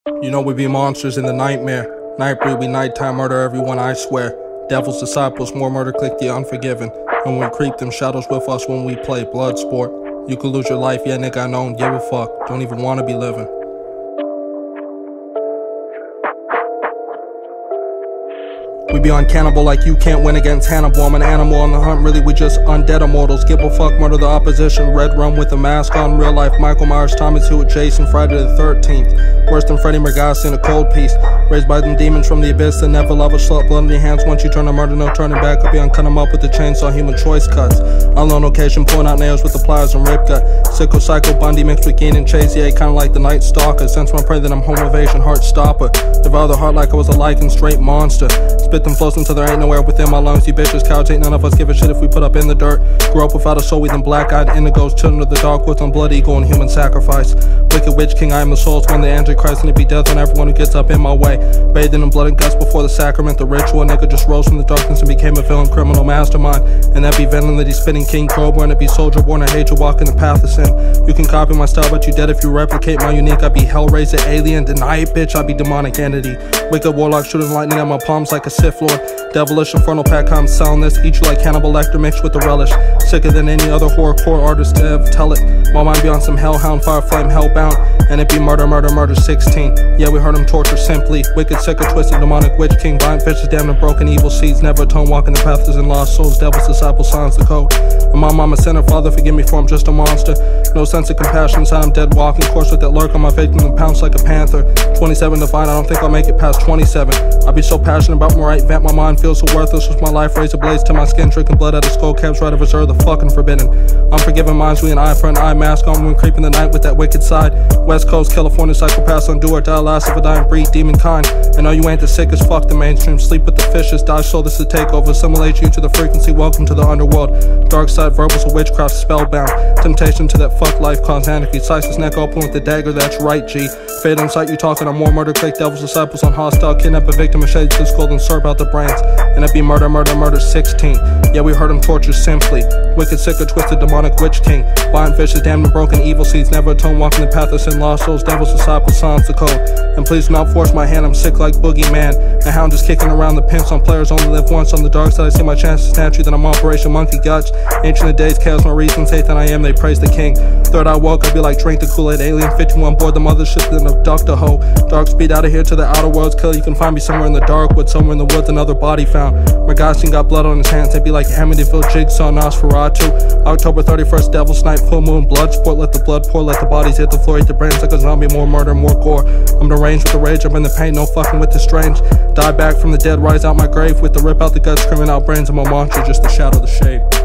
You know we be monsters in the nightmare. Nightbreed, we nighttime murder everyone, I swear. Devil's disciples, more murder, click the unforgiven. And we creep them shadows with us when we play blood sport. You could lose your life, yeah nigga, I don't give a fuck. Don't even wanna be living. We be on cannibal like you can't win against Hannibal. I'm an animal on the hunt, really we just undead immortals. Give a fuck, murder the opposition. Red rum with a mask on, real life Michael Myers, Thomas Hewitt, Jason, Friday the 13th. Worse than Freddy Mergasi in a cold piece. Raised by them demons from the abyss that never love a slut. Blood in your hands, once you turn to murder, no turning back. I'll be on cut 'em up with the chainsaw, human choice cuts. On lone occasion, pulling out nails with the pliers and rip gut. Sicko, Psycho, Bundy mixed with Keenan, Chase, yeah, kinda like the Night Stalker. Sense my prey that I'm home evasion, heart stopper. Devour the heart like I was a lichen, straight monster. Spit them flows until there ain't nowhere within my lungs. You bitches, cowards, ain't none of us give a shit if we put up in the dirt. Grew up without a soul, we them black-eyed indigos. Children of the dark woods on blood eagle and human sacrifice. Wicked witch king, I am the soul's one, the Antichrist, and it be death on everyone who gets up in my way. Bathed in blood and guts before the sacrament, the ritual. A nigga just rose from the darkness and became a villain, criminal mastermind. And that be venom that he's spitting, King Cobra, and it be soldier born, I hate you walking the path of sin. You can copy my style, but you dead if you replicate my unique. I be Hellraiser, alien, deny it, bitch, I be demonic entity. Wicked warlock shooting lightning at my palms like a Sith Lord. Devilish infernal pack, I'm selling this. Eat you like Hannibal Lecter mixed with the relish. Sicker than any other horrorcore artist to ever tell it. My mind be on some hellhound, fire flame, hellbound. And it be murder, murder, murder 16. Yeah, we heard him torture simply. Wicked, sicker, twisted, demonic witch king. Violent fishes, damned and broken, evil seeds. Never atone, walking the path is in lost souls. Devil's disciple, signs the code. And my mama sinner, father, forgive me for I'm just a monster. No sense of compassion inside, I'm dead walking. Course with that lurk on my face and pounce like a panther. 27 to find, I don't think I'll make it past 27. I be so passionate about more right vent, my mind feels so worthless. With my life razor blades to my skin, drinking blood out of skull caps, right of reserve, the fucking forbidden. Unforgiven minds, we an eye for an eye, mask on when creeping the night with that wicked side. West Coast, California, psychopaths on do or die, last of a dying breed, demon kind. And know you ain't the sickest, fuck the mainstream, sleep with the fishes, die so this is takeover, assimilate you to the frequency, welcome to the underworld. Dark side, verbals of witchcraft, spellbound. Temptation to that fuck life, cause anarchy, slice his neck open with the dagger, that's right G. Fade on sight, you talking on more murder, click devil's disciples on hostile, kidnap a victim, machete to the skull, then serve out the brains. And it be murder, murder, murder 16. Yeah, we heard him torture simply. Wicked, sicker, twisted, demonic witch king. Violent fishes, damned and broken, evil seeds. Never atone, walking the path of sin, lost souls, devil's disciples, silence the code. And please do not force my hand, I'm sick like boogeyman. A hound just kicking around the pimps on players only live once. On the dark side, I see my chance to snatch you, then I'm Operation Monkey Guts. Ancient of days, chaos, no reason, hate than I am, they praise the king. Third eye woke, I be like drink the Kool-Aid, alien 51 board the mothership, then abduct a hoe. Dark speed out of here to the outer worlds, kill, you can find me somewhere in the dark wood, somewhere in the woods, another body found. Mergasi got blood on his hands, they be like Amityville, Jigsaw, Nosferatu. October 31st, devil snipe, full moon, blood sport, let the blood pour, let the bodies hit the floor, eat the brains like a zombie, more murder, more gore. I'm deranged with the rage, I'm in the pain, no fucking with the strange. Die back from the dead, rise out my grave with the rip out the guts, screaming out brains, I'm a monster, just the shadow, the shade.